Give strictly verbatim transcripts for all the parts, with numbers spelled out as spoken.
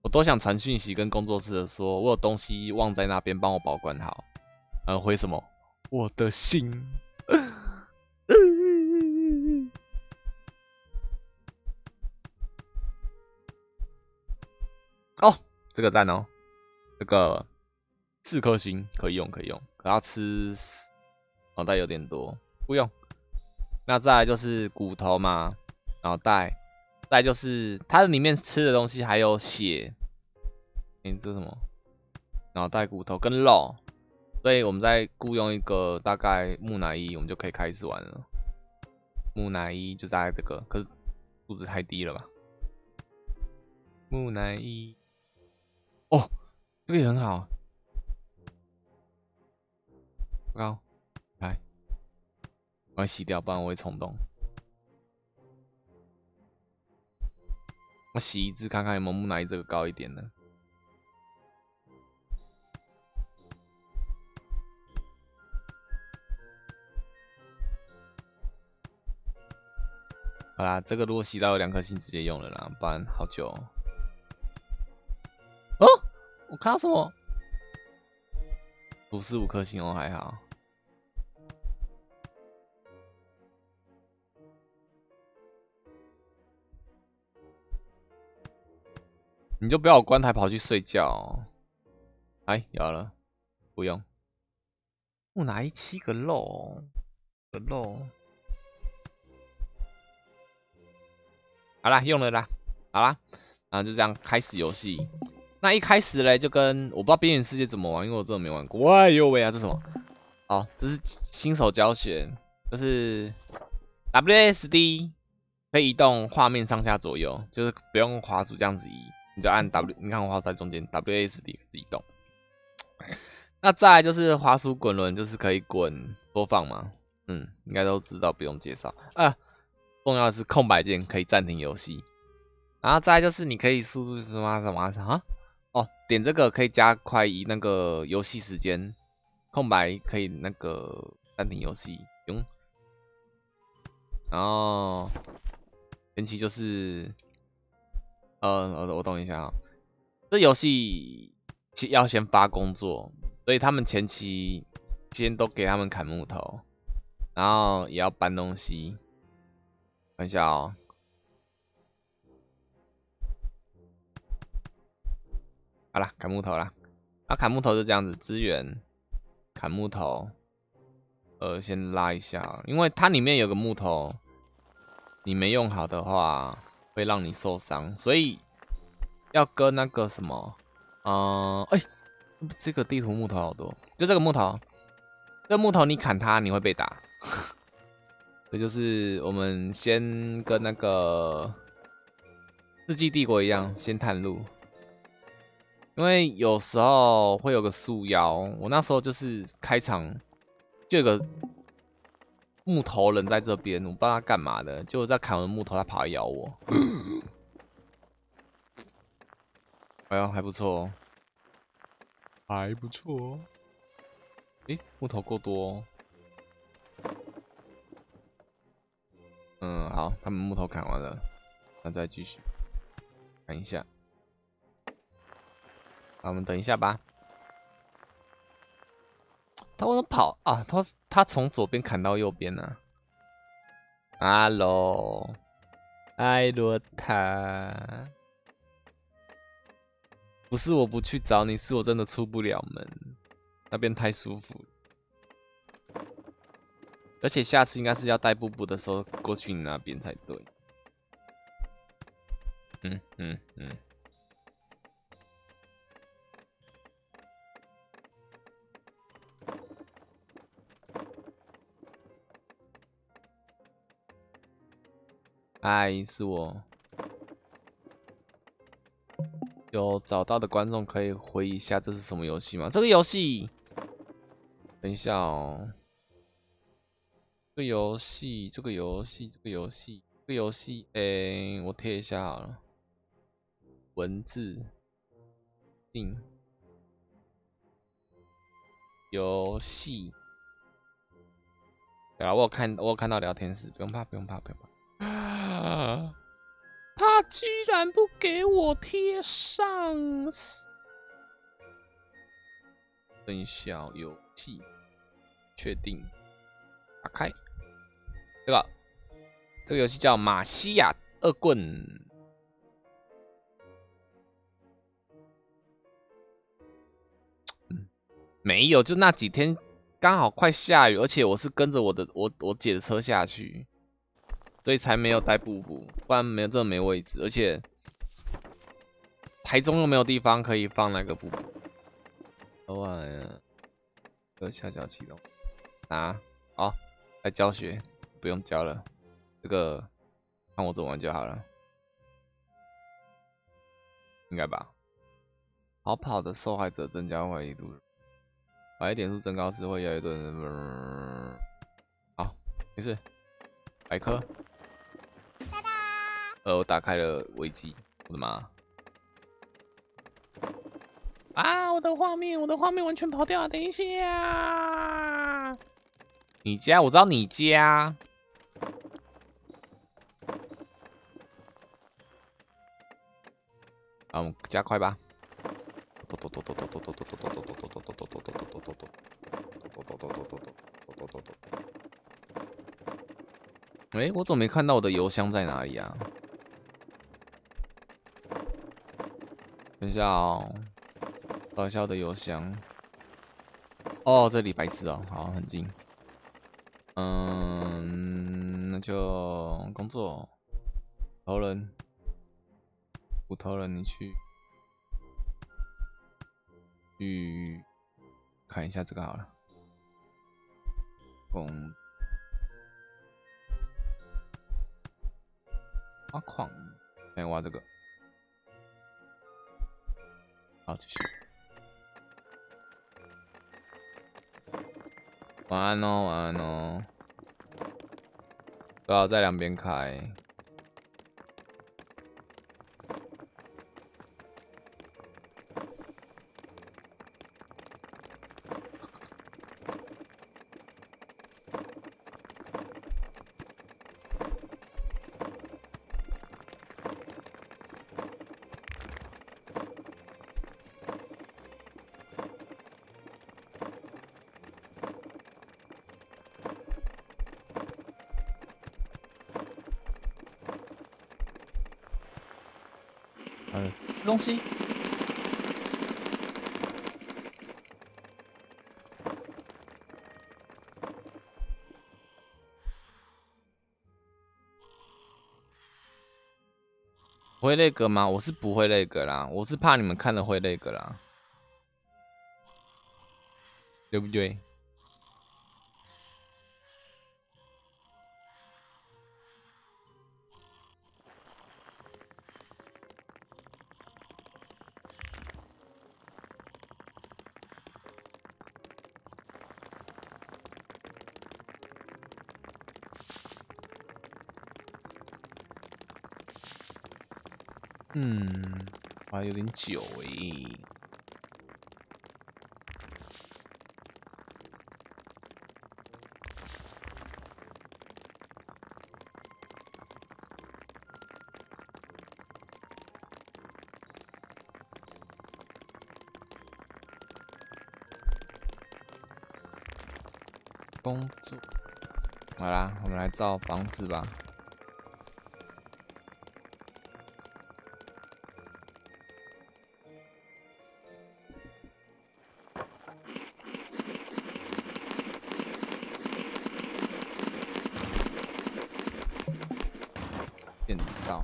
我都想传讯息跟工作室的说，我有东西忘在那边，帮我保管好。然后回什么？我的心。哦，这个赞哦，这个四颗星可以用，可以用。可要吃脑袋有点多，不用。那再来就是骨头嘛，脑袋，再来就是它里面吃的东西还有血。诶、欸，这是什么？脑袋、骨头跟肉。所以我们再雇佣一个大概木乃伊，我们就可以开始玩了。木乃伊就大概这个，可是素质太低了吧？木乃伊，哦，这个也很好。不高，来，我要洗掉，不然我会冲动。我洗一只看看有没有木乃伊这个高一点的。好啦，这个如果洗到有两颗星，直接用了啦，不然好久哦。哦，我看到什么？不是五颗星哦，还好。你就不要我关台跑去睡觉哦。哎，有了，不用。木乃伊七个肉，个肉。好啦，用了啦，好啦，然后就这样开始游戏。那一开始嘞，就跟我不知道边缘世界怎么玩，因为我真的没玩过。哎呦喂啊，这什么？哦，这是新手教学，就是 W A S D 可以移动画面上下左右，就是不用滑鼠这样子移，你就按 W， 你看我滑鼠在中间 ，W A S D 移动。那再来就是滑鼠滚轮，就是可以滚播放嘛，嗯，应该都知道，不用介绍啊。重要的是空白键可以暂停游戏，然后再来就是你可以输入什么什么什么哦，点这个可以加快以那个游戏时间，空白可以那个暂停游戏用，然后前期就是呃我我懂一下啊，这游戏要先发工作，所以他们前期先都给他们砍木头，然后也要搬东西。看一下哦，好啦，砍木头啦。啊，砍木头就这样子，资源砍木头。呃，先拉一下，因为它里面有个木头，你没用好的话会让你受伤，所以要跟那个什么，嗯、呃，哎、欸，这个地图木头好多，就这个木头，这个木头你砍它你会被打。这就是我们先跟那个世纪帝国一样，先探路。因为有时候会有个树妖，我那时候就是开场就有个木头人在这边，我不知道他干嘛的，就在砍完木头，他跑来咬我。哎呦，还不错，还不错。诶，木头够多哦。嗯，好，他们木头砍完了，那再继续看一下。好，我们等一下吧。他为什么跑啊？他他从左边砍到右边呢、啊？哈喽，艾罗塔，不是我不去找你，是我真的出不了门，那边太舒服了。而且下次应该是要带布布的时候过去你那边才对。嗯嗯嗯。嗨，是我。有找到的观众可以回忆一下这是什么游戏吗？这个游戏，等一下哦。这个游戏，这个游戏，这个游戏，这个游戏，诶，我贴一下好了。文字，定，游戏。对啊，我有看，我有看到聊天室，不用怕，不用怕，不用怕。 他居然不给我贴上。分享游戏，确定，打开。这个这个游戏叫马西亚恶棍。嗯，没有，就那几天刚好快下雨，而且我是跟着我的我我姐的车下去，所以才没有带布布，不然没有真的没位置，而且台中又没有地方可以放那个布布。另外，这个下脚启动，拿，好，来教学，不用教了，这个看我怎么玩就好了，应该吧？逃跑的受害者增加怀疑度，怀疑点数增高时会有一顿，好，没事，百科。呃，我打开了危机，我的妈！啊，我的画面，我的画面完全跑掉了，等一下。你家，我知道你家。啊，我们加快吧。哎，我怎么没看到我的邮箱在哪里啊？等一下哦，找一下我的邮箱。哦，这里白痴哦，好，很近。嗯，那就工作。头人，骨头人，你去去看一下这个好了。工挖矿，先挖这个。好，继续。晚安哦，晚安哦。不要在两边开。嗯，吃东西。会那个吗？我是不会那个啦，我是怕你们看了会那个啦，对不对？嗯，啊，有点久诶。工作，好啦，我们来造房子吧。建造。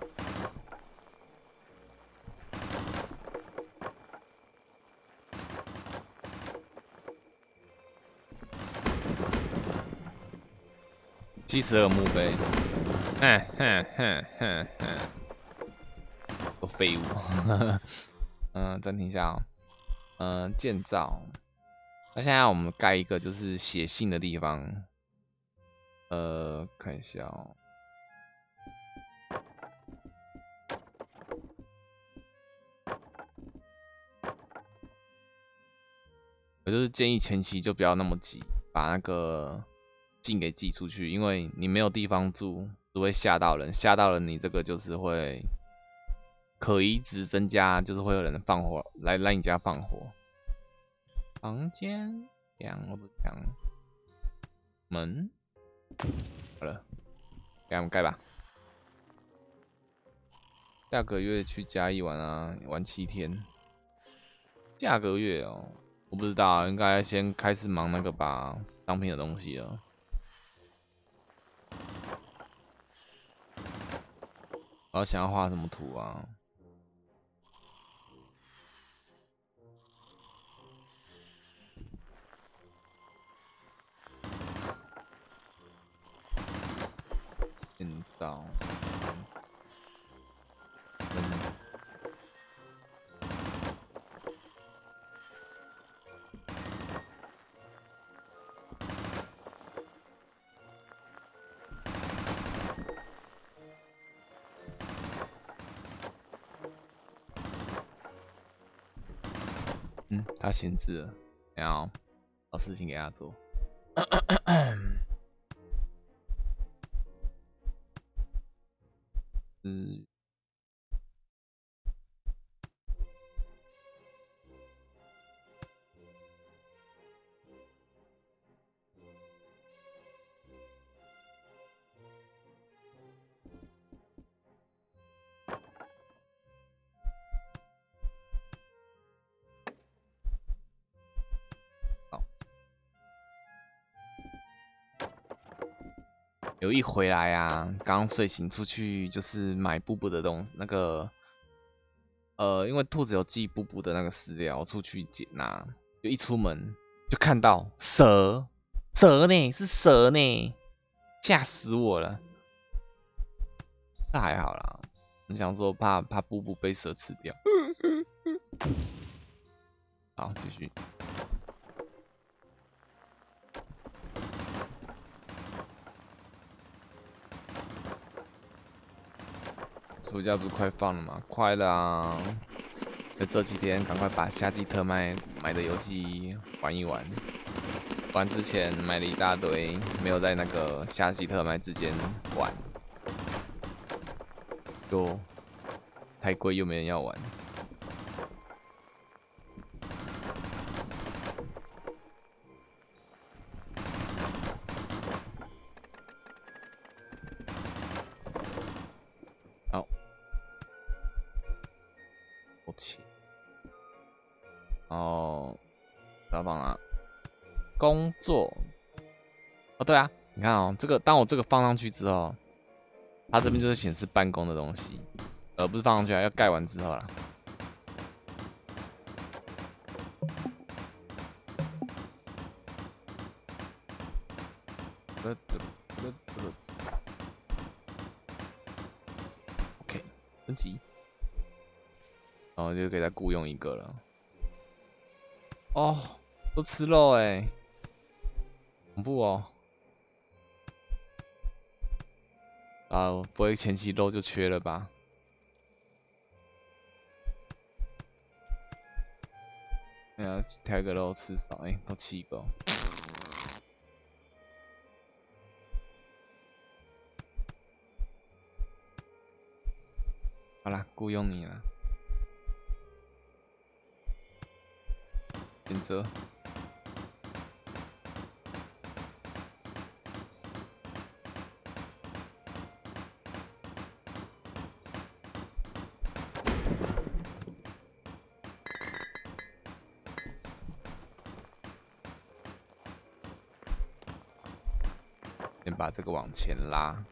七十二墓碑，哼哼哼哼哼，都废物。嗯，暂停一下哦。嗯，建造。那现在我们盖一个就是写信的地方。呃，看一下哦。我就是建议前期就不要那么急，把那个劲给寄出去，因为你没有地方住，只会吓到人，吓到人你这个就是会可疑值增加，就是会有人放火来来你家放火。房间两我不讲，门好了，给他们盖吧。下个月去嘉义玩啊，玩七天。下个月哦，我不知道，应该先开始忙那个吧，商品的东西了。我要想要画什么图啊？建造，嗯。嗯，他闲置了，然后找事情给他做。嗯，好，有一回来啊，刚睡醒出去就是买布布的东那个，呃，因为兔子有寄布布的那个饲料，出去捡拿，就一出门就看到蛇，蛇呢，是蛇呢，吓死我了。那还好啦，你想说怕怕布布被蛇吃掉。好，继续。暑假不是快放了吗？快了啊！就这几天赶快把夏季特卖买的游戏玩一玩。不然之前买了一大堆，没有在那个夏季特卖之间玩，就太贵又没人要玩。好，我切。哦，老板啊，工作。哦，对啊，你看哦，这个当我这个放上去之后，它这边就是显示办公的东西，而不是放上去啊，要盖完之后啦。OK， 升级，然后就可以再雇佣一个了。哦，都吃肉哎、欸，恐怖哦。啊，不会前期肉就缺了吧？哎呀，挑一个肉吃少，哎、欸，都七个、哦。好啦，雇佣你了。选择。先把这个往前拉。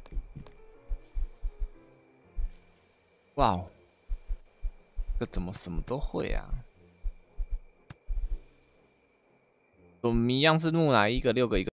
哇哦，这怎么什么都会啊？怎么一样是木乃伊，一个六个一个。